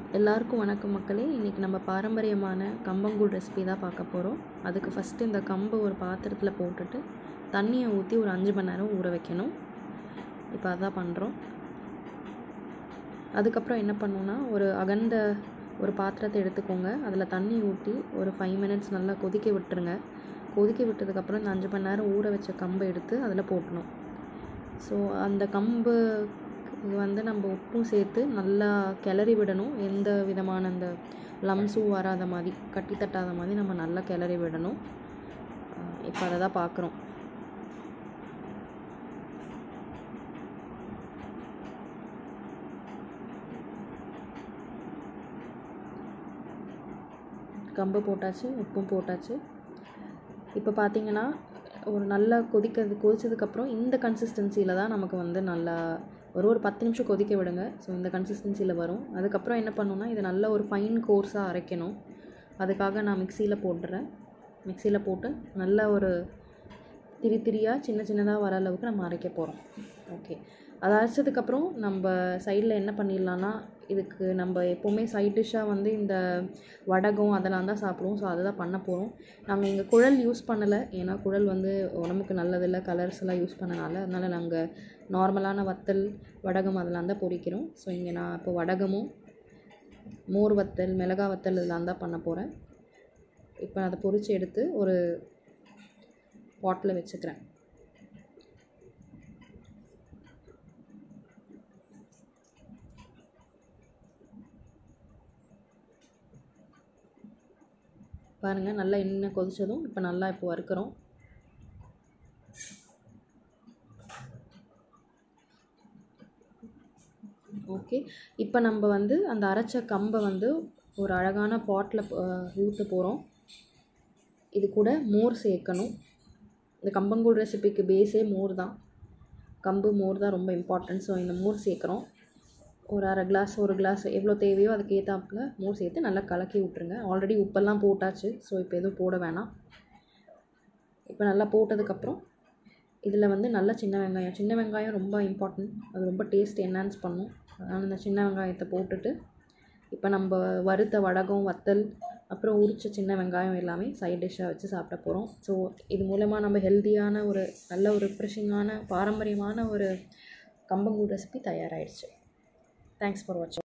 எல்லாருக்கும் வணக்கம் மக்களே. இன்றைக்கி நம்ம பாரம்பரியமான கம்பங்கூழ் ரெசிபி தான் பார்க்க போகிறோம். அதுக்கு ஃபஸ்ட்டு இந்த கம்பை ஒரு பாத்திரத்தில் போட்டுட்டு தண்ணியை ஊற்றி ஒரு 5 மணி நேரம் ஊற வைக்கணும். இப்போ அதான் பண்ணுறோம். அதுக்கப்புறம் என்ன பண்ணணுன்னா, ஒரு பாத்திரத்தை எடுத்துக்கோங்க. அதில் தண்ணி ஊற்றி ஒரு 5 மினிட்ஸ் நல்லா கொதிக்க விட்டுருங்க. கொதிக்க விட்டதுக்கப்புறம் இந்த 5 மணி நேரம் ஊற வச்ச கம்பை எடுத்து அதில் போட்டணும். ஸோ அந்த கம்பு நம்ம உப்பும் சேர்த்து நல்லா கிளறி விடணும். எந்த விதமான அந்த லம்ஸும் வராத மாதிரி, கட்டி தட்டாத மாதிரி நம்ம நல்லா கிளறி விடணும். இப்போ அதை தான் பார்க்குறோம். கம்பு போட்டாச்சு, உப்பும் போட்டாச்சு. இப்போ பார்த்தீங்கன்னா ஒரு நல்லா கொதிச்சதுக்கப்புறம் இந்த கன்சிஸ்டன்சியில் தான் நமக்கு நல்லா ஒரு 10 நிமிஷம் கொதிக்க விடுங்க. ஸோ இந்த கன்சிஸ்டன்சியில் வரும். அதுக்கப்புறம் என்ன பண்ணணுன்னா, இதை நல்லா ஒரு ஃபைன் கோர்ஸாக அரைக்கணும். அதுக்காக நான் மிக்சியில் போட்டுறேன். மிக்சியில் போட்டு நல்லா ஒரு திரியாக சின்னதாக வர அளவுக்கு நம்ம அரைக்க போகிறோம். ஓகே, அதை அரைச்சதுக்கப்புறம் நம்ம சைடில் என்ன பண்ணிடலான்னா, இதுக்கு நம்ம எப்போவுமே சைட் டிஷ்ஷாக இந்த வடகம் அதெல்லாம் தான் சாப்பிடுவோம். ஸோ அதை தான் பண்ண போகிறோம். நாங்கள் இங்கே குழல் யூஸ் பண்ணலை, ஏன்னா குழல் உடம்புக்கு நல்லதில்லை, கலர்ஸ் எல்லாம் யூஸ் பண்ணனால. அதனால் நாங்கள் நார்மலான வத்தல், வடகம் அதெல்லாம் தான் பொரிக்கிறோம். ஸோ இங்கே நான் இப்போ வடகமும் மோர் வத்தல், மிளகா வத்தல் இதெல்லாம் தான் பண்ண போகிறேன். இப்போ அதை பொரித்து எடுத்து ஒரு பாட்டில் வச்சுக்கிறேன். பாருங்கள், நல்லா எண்ணெய் கொதிச்சதும் இப்போ நல்லா வறுக்கிறோம். ஓகே, இப்போ நம்ம அந்த அரைச்ச கம்பை ஒரு அழகான பாட்டில் ஊற்ற போகிறோம். இது கூட மோர் சேர்க்கணும். இந்த கம்பங்கூழ் ரெசிபிக்கு பேஸே மோர் தான். கம்பு மோர் தான் ரொம்ப இம்பார்ட்டன்ட். ஸோ இந்த மோர் சேர்க்குறோம். ஒரு ஒரு கிளாஸ் எவ்வளோ தேவையோ அதுக்கு ஏற்றாப்புல மோர் சேர்த்து நல்லா கலக்கி விட்ருங்க. ஆல்ரெடி உப்பெல்லாம் போட்டாச்சு. ஸோ இப்போ எதுவும் போட வேணாம். இப்போ நல்லா போட்டதுக்கப்புறம் இதில் நல்ல சின்ன வெங்காயம் ரொம்ப இம்பார்ட்டன்ட். அது ரொம்ப டேஸ்ட் என்ஹான்ஸ் பண்ணும். அதனால் இந்த சின்ன வெங்காயத்தை போட்டுட்டு இப்போ நம்ம வறுத்த வடகம், வத்தல், அப்புறம் உரிச்ச சின்ன வெங்காயம் எல்லாமே சைட் டிஷ்ஷாக வச்சு சாப்பிட போகிறோம். ஸோ இது மூலமாக நம்ம ஹெல்த்தியான நல்ல ஒரு ரிஃப்ரெஷிங்கான பாரம்பரியமான கம்பங்கூழ் ரெசிபி தயாராகிடுச்சு. தேங்க்ஸ் ஃபார் வாட்சிங்.